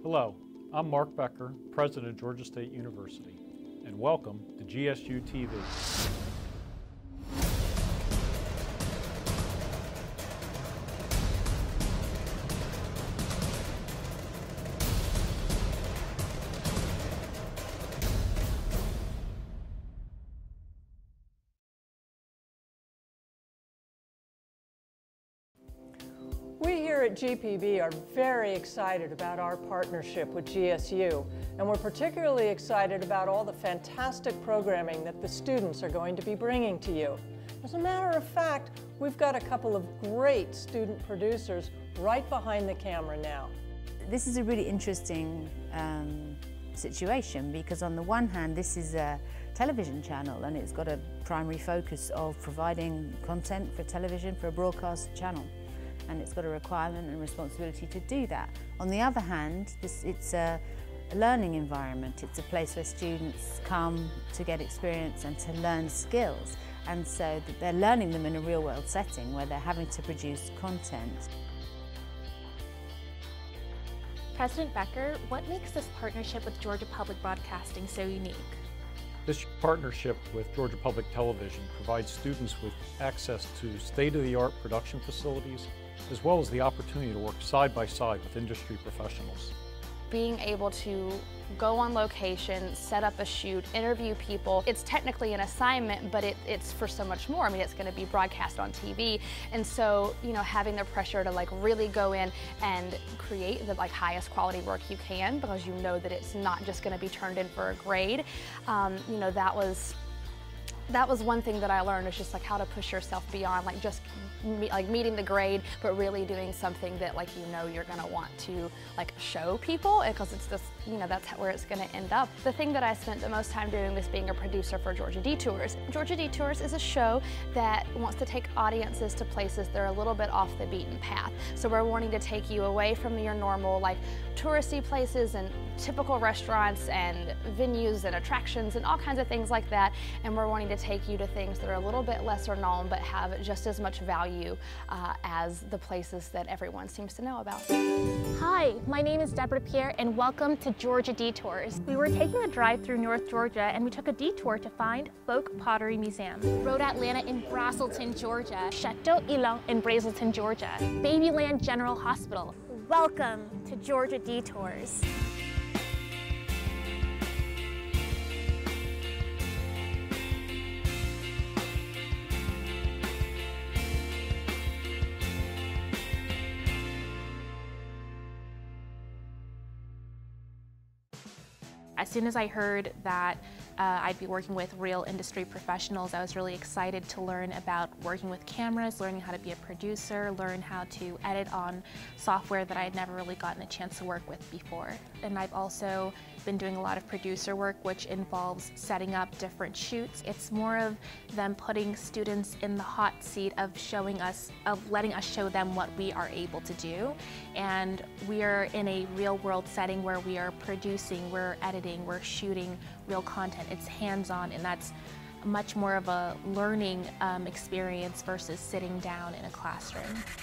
Hello, I'm Mark Becker, President of Georgia State University, and welcome to Gsutv. We here at GPB are very excited about our partnership with GSU, and we're particularly excited about all the fantastic programming that the students are going to be bringing to you. As a matter of fact, we've got a couple of great student producers right behind the camera now. This is a really interesting situation because on the one hand this is a television channel and it's got a primary focus of providing content for television for a broadcast channel. And it's got a requirement and responsibility to do that. On the other hand, it's a learning environment. It's a place where students come to get experience and to learn skills. And so that they're learning them in a real world setting where they're having to produce content. President Becker, what makes this partnership with Georgia Public Broadcasting so unique? This partnership with Georgia Public Television provides students with access to state-of-the-art production facilities, as well as the opportunity to work side by side with industry professionals. Being able to go on location, set up a shoot, interview people, it's technically an assignment, but it's for so much more. I mean, it's going to be broadcast on TV, and so, you know, having the pressure to like really go in and create the highest quality work you can, because you know that it's not just going to be turned in for a grade. You know, that was one thing that I learned, is just like how to push yourself beyond like just meeting the grade, but really doing something that you're gonna want to show people, because it's just, that's where it's gonna end up. The thing that I spent the most time doing was being a producer for Georgia Detours. Georgia Detours is a show that wants to take audiences to places that are a little bit off the beaten path. So we're wanting to take you away from your normal touristy places and typical restaurants and venues and attractions and all kinds of things like that, and we're wanting to take you to things that are a little bit lesser known but have just as much value as the places that everyone seems to know about. Hi, my name is Deborah Pierre and welcome to Georgia Detours. We were taking a drive through North Georgia and we took a detour to find Folk Pottery Museum, Road Atlanta in Braselton, Georgia, Chateau Ilong in Braselton, Georgia, Babyland General Hospital. Welcome to Georgia Detours. As soon as I heard that I'd be working with real industry professionals, I was really excited to learn about working with cameras, learning how to be a producer, learn how to edit on software that I had never really gotten a chance to work with before. And I've also been doing a lot of producer work, which involves setting up different shoots. It's more of them putting students in the hot seat of letting us show them what we are able to do. And we are in a real world setting where we are producing, we're editing, we're shooting real content. It's hands-on, and that's much more of a learning experience versus sitting down in a classroom.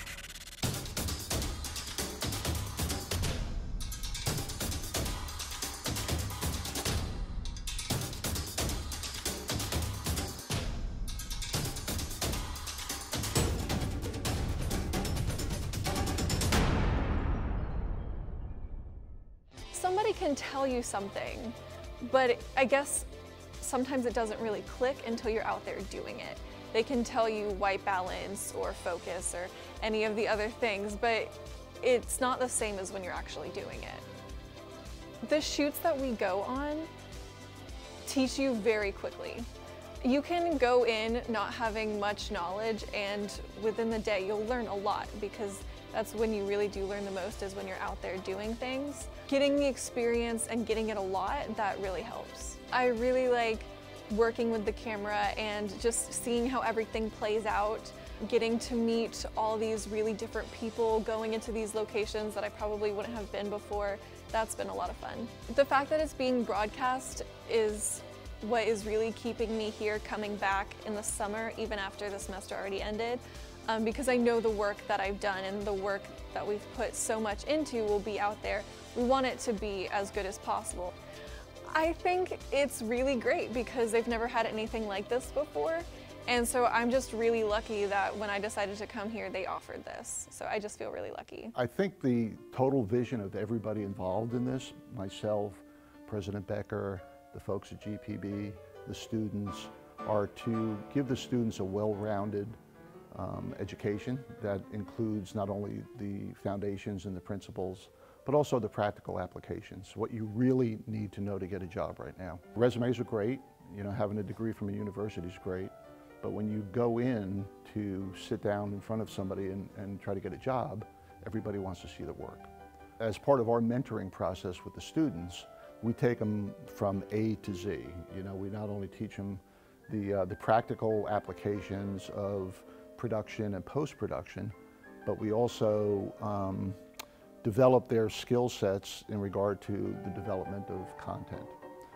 Somebody can tell you something, but I guess sometimes it doesn't really click until you're out there doing it. They can tell you white balance or focus or any of the other things, but it's not the same as when you're actually doing it. The shoots that we go on teach you very quickly. You can go in not having much knowledge, and within the day you'll learn a lot, because that's when you really do learn the most, is when you're out there doing things. Getting the experience and getting it a lot, that really helps. I really like working with the camera and just seeing how everything plays out, getting to meet all these really different people, going into these locations that I probably wouldn't have been before. That's been a lot of fun. The fact that it's being broadcast is what is really keeping me here, coming back in the summer, even after the semester already ended. because I know the work that I've done and the work that we've put so much into will be out there. We want it to be as good as possible. I think it's really great because they've never had anything like this before. And so I'm just really lucky that when I decided to come here, they offered this. So I just feel really lucky. I think the total vision of everybody involved in this, myself, President Becker, the folks at GPB, the students, are to give the students a well-rounded education that includes not only the foundations and the principles, but also the practical applications, what you really need to know to get a job right now. Resumes are great, you know, having a degree from a university is great, but when you go in to sit down in front of somebody and try to get a job, everybody wants to see the work. As part of our mentoring process with the students, we take them from A to Z. You know, we not only teach them the practical applications of production and post-production, but we also develop their skill sets in regard to the development of content.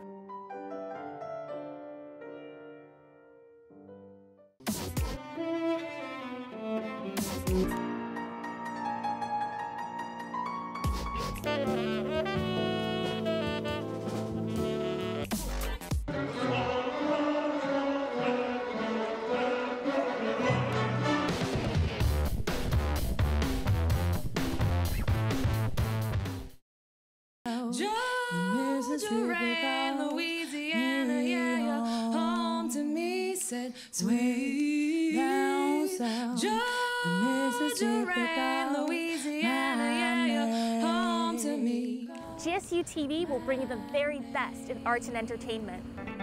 Louisiana, yeah, you're home to me, said sway down south. Georgia, Louisiana, yeah, you're home to me. Gsutv will bring you the very best in arts and entertainment.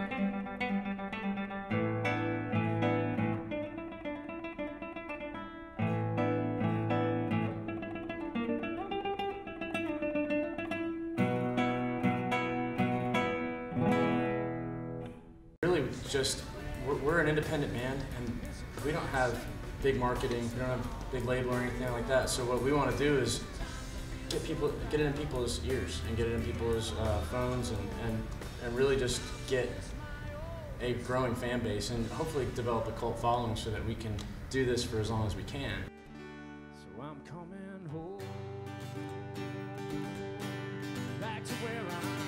Really, just we're an independent band, and we don't have big marketing, we don't have big label or anything like that. So what we want to do is get it in people's ears and get it in people's phones, and really just get a growing fan base and hopefully develop a cult following so that we can do this for as long as we can. So I'm coming home, back to where I'm from.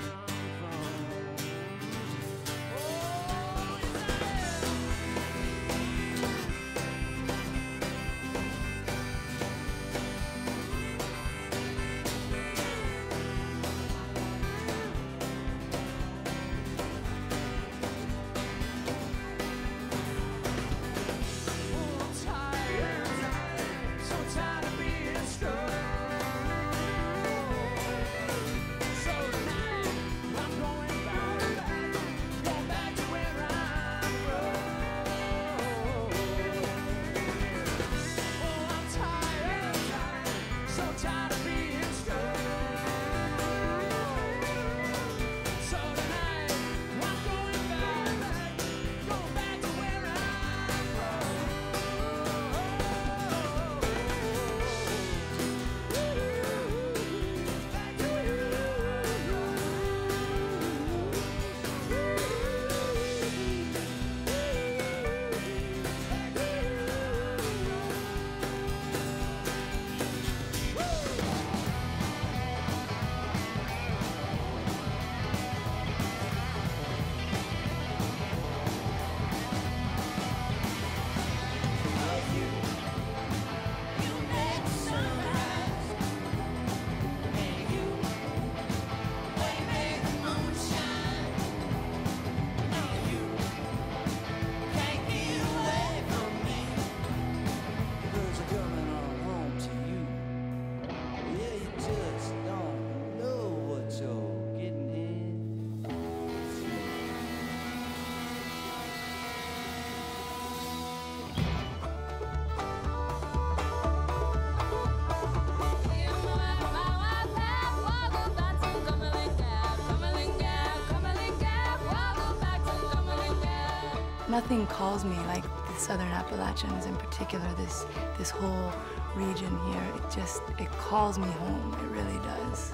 Nothing calls me like the Southern Appalachians, in particular this whole region here. It calls me home, it really does.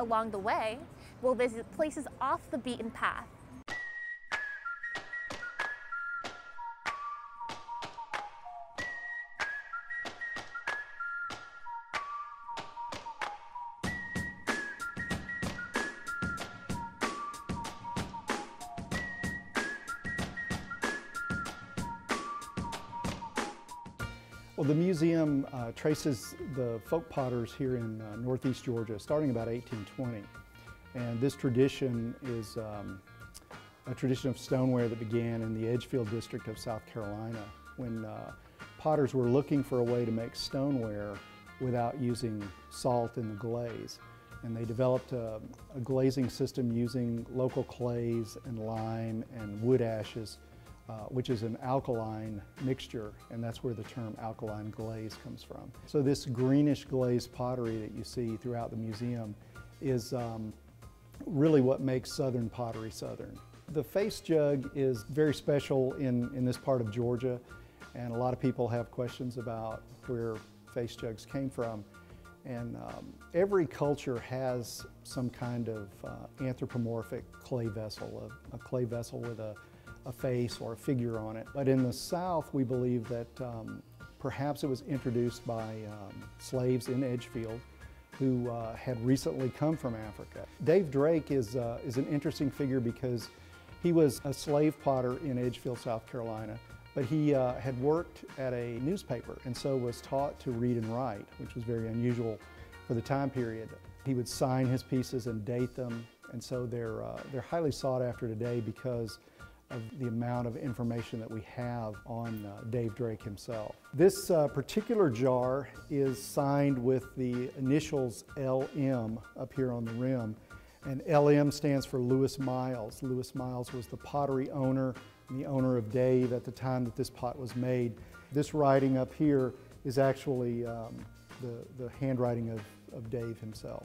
along the way, we'll visit places off the beaten path. Well, the museum traces the folk potters here in northeast Georgia starting about 1820. And this tradition is a tradition of stoneware that began in the Edgefield district of South Carolina when potters were looking for a way to make stoneware without using salt in the glaze. And they developed a glazing system using local clays and lime and wood ashes, which is an alkaline mixture, and that's where the term alkaline glaze comes from. So this greenish glazed pottery that you see throughout the museum is really what makes Southern pottery Southern. The face jug is very special in this part of Georgia, and a lot of people have questions about where face jugs came from. And every culture has some kind of anthropomorphic clay vessel, a clay vessel with a face or a figure on it. But in the South, we believe that perhaps it was introduced by slaves in Edgefield who had recently come from Africa. Dave Drake is an interesting figure because he was a slave potter in Edgefield, South Carolina, but he had worked at a newspaper and so was taught to read and write, which was very unusual for the time period. He would sign his pieces and date them, and so they're highly sought after today because of the amount of information that we have on Dave Drake himself. This particular jar is signed with the initials LM up here on the rim, and LM stands for Lewis Miles. Lewis Miles was the pottery owner and the owner of Dave at the time that this pot was made. This writing up here is actually the handwriting of Dave himself.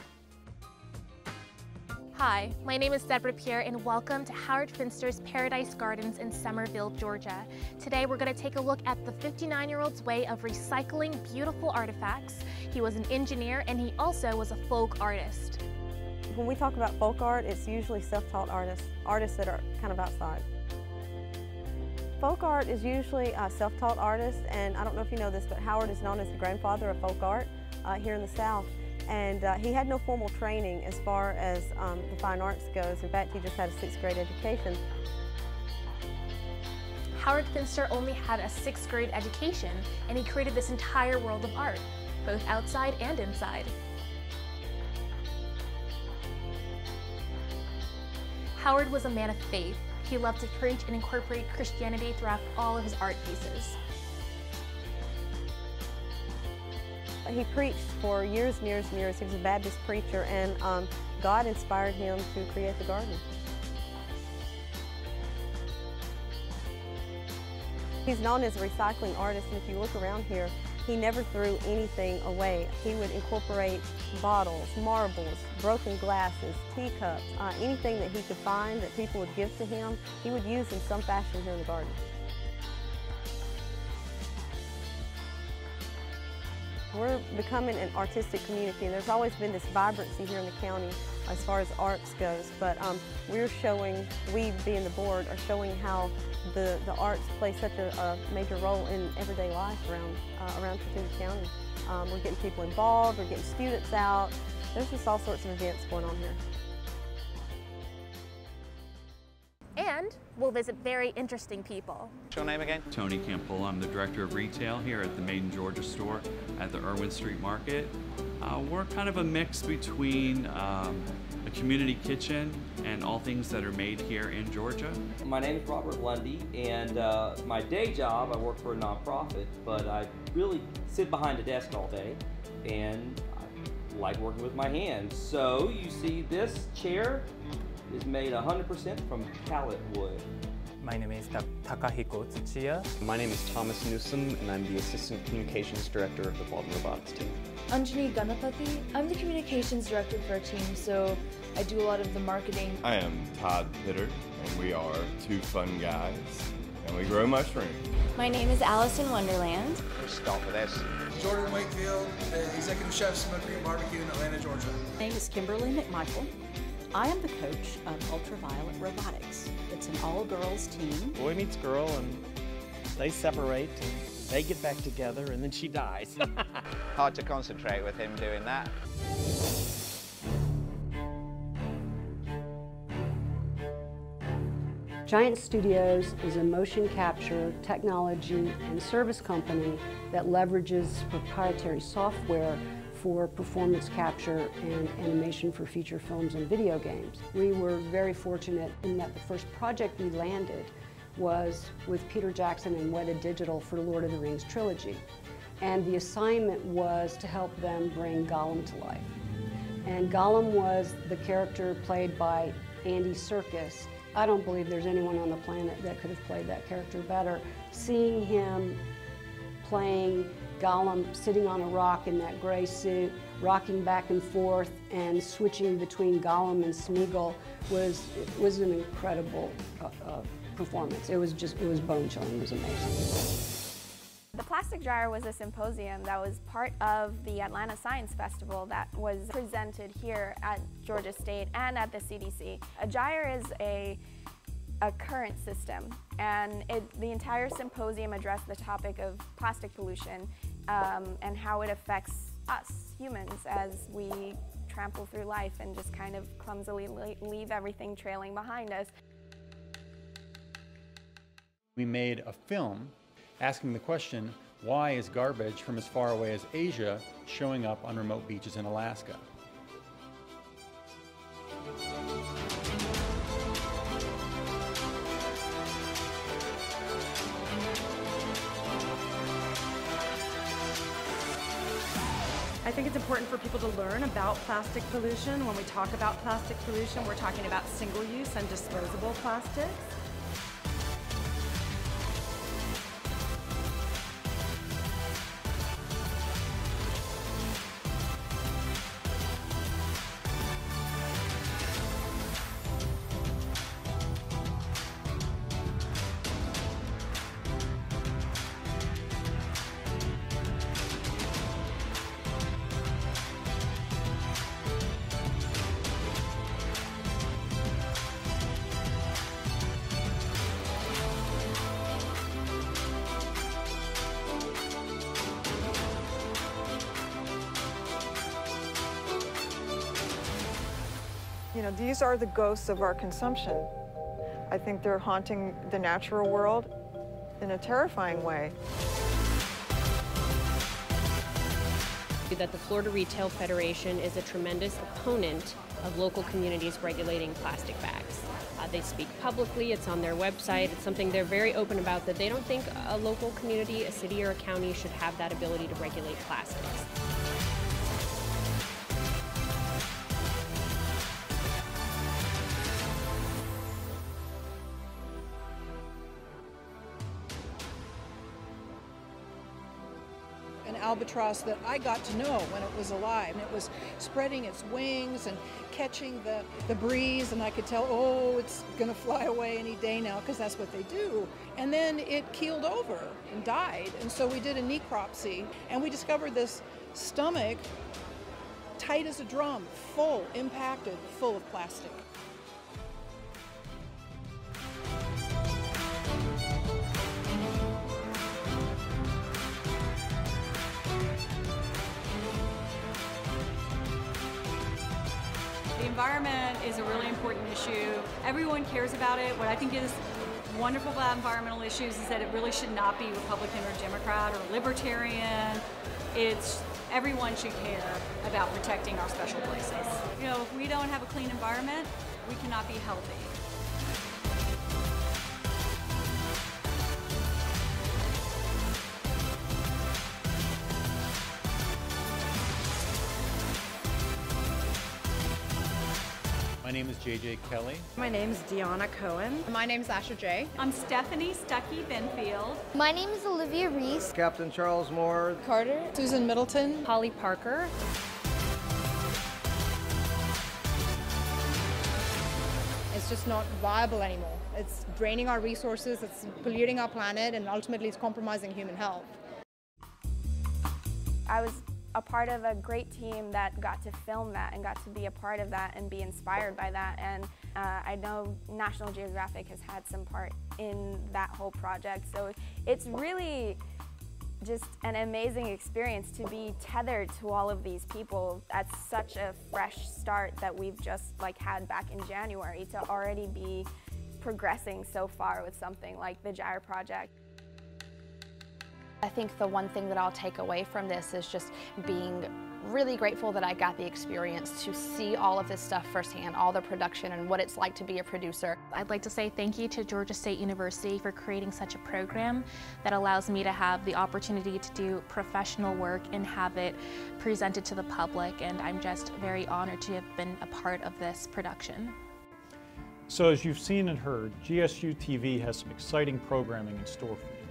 Hi, my name is Deborah Pierre and welcome to Howard Finster's Paradise Gardens in Summerville, Georgia. Today we're going to take a look at the 59-year-old's way of recycling beautiful artifacts. He was an engineer and he also was a folk artist. When we talk about folk art, it's usually self-taught artists that are kind of outside. Folk art is usually self-taught artists, and I don't know if you know this, but Howard is known as the grandfather of folk art here in the South. And he had no formal training as far as the fine arts goes. In fact, he just had a 6th grade education. Howard Finster only had a 6th grade education, and he created this entire world of art, both outside and inside. Howard was a man of faith. He loved to preach and incorporate Christianity throughout all of his art pieces. He preached for years and years and years. He was a Baptist preacher, and God inspired him to create the garden. He's known as a recycling artist, and if you look around here, he never threw anything away. He would incorporate bottles, marbles, broken glasses, teacups, anything that he could find that people would give to him, he would use in some fashion here in the garden. We're becoming an artistic community, and there's always been this vibrancy here in the county as far as arts goes, but we're showing, we being the board, are showing how the arts play such a major role in everyday life around Chattanooga County. We're getting people involved, we're getting students out. There's just all sorts of events going on here. And we'll visit very interesting people. What's your name again? Tony Campbell. I'm the Director of Retail here at the Made in Georgia store at the Irwin Street Market. We're kind of a mix between a community kitchen and all things that are made here in Georgia. My name is Robert Lundy, and my day job, I work for a nonprofit, but I really sit behind a desk all day, and I like working with my hands. So you see this chair is made 100% from pallet wood. My name is Takahiko Tsuchiya. My name is Thomas Newsom, and I'm the Assistant Communications Director of the Baldwin Robotics team. Anjani Ganapathy. I'm the Communications Director for our team, so I do a lot of the marketing. I am Todd Pitter, and we are two fun guys, and we grow mushrooms. My name is Allison Wonderland. Let's start with this. Jordan Wakefield, the Executive Chef, Smokery and Barbecue in Atlanta, Georgia. My name is Kimberly McMichael. I am the coach of Ultraviolet Robotics. It's an all-girls team. Boy meets girl, and they separate, and they get back together, and then she dies. Hard to concentrate with him doing that. Giant Studios is a motion capture technology and service company that leverages proprietary software for performance capture and animation for feature films and video games. We were very fortunate in that the first project we landed was with Peter Jackson and Weta Digital for Lord of the Rings trilogy. And the assignment was to help them bring Gollum to life. And Gollum was the character played by Andy Serkis. I don't believe there's anyone on the planet that could have played that character better. Seeing him playing Gollum sitting on a rock in that gray suit, rocking back and forth and switching between Gollum and Smeagol was an incredible performance. It was bone-chilling, it was amazing. The Plastic Dryer was a symposium that was part of the Atlanta Science Festival that was presented here at Georgia State and at the CDC. A dryer is a current system, and the entire symposium addressed the topic of plastic pollution and how it affects us humans as we trample through life and just kind of clumsily leave everything trailing behind us. We made a film asking the question, why is garbage from as far away as Asia showing up on remote beaches in Alaska? I think it's important for people to learn about plastic pollution. When we talk about plastic pollution, we're talking about single-use and disposable plastics. You know, these are the ghosts of our consumption. I think they're haunting the natural world in a terrifying way. That the Florida Retail Federation is a tremendous opponent of local communities regulating plastic bags. They speak publicly, it's on their website, it's something they're very open about, that they don't think a local community, a city or a county should have that ability to regulate plastics. An albatross that I got to know when it was alive. And it was spreading its wings and catching the breeze, and I could tell, oh, it's gonna fly away any day now, because that's what they do. And then it keeled over and died, and so we did a necropsy, and we discovered this stomach tight as a drum, full, impacted, full of plastic. The environment is a really important issue. Everyone cares about it. What I think is wonderful about environmental issues is that it really should not be Republican or Democrat or Libertarian. It's everyone should care about protecting our special places. You know, if we don't have a clean environment, we cannot be healthy. My name is JJ Kelly. My name is Deanna Cohen. My name is Asha J. I'm Stephanie Stuckey Benfield. My name is Olivia Reese. Captain Charles Moore. Carter. Susan Middleton. Holly Parker. As is just not viable anymore. It's draining our resources, it's polluting our planet, and ultimately it's compromising human health. I was a part of a great team that got to film that and got to be a part of that and be inspired by that. And I know National Geographic has had some part in that whole project. So it's really just an amazing experience to be tethered to all of these people at such a fresh start that we've just had back in January, to already be progressing so far with something like the Gyre project. I think the one thing that I'll take away from this is just being really grateful that I got the experience to see all of this stuff firsthand, all the production and what it's like to be a producer. I'd like to say thank you to Georgia State University for creating such a program that allows me to have the opportunity to do professional work and have it presented to the public, and I'm just very honored to have been a part of this production. So as you've seen and heard, Gsutv has some exciting programming in store for you.